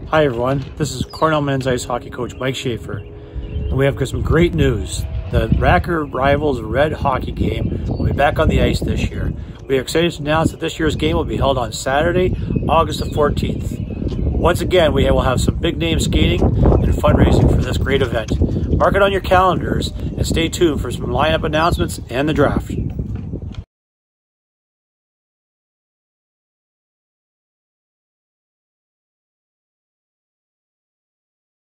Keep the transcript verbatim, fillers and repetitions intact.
Hi everyone, this is Cornell men's ice hockey coach Mike Schaefer, and we have got some great news. The Racker Rivals Red Hockey game will be back on the ice this year. We are excited to announce that this year's game will be held on Saturday, August the fourteenth. Once again, we will have some big name skating and fundraising for this great event. Mark it on your calendars and stay tuned for some lineup announcements and the draft.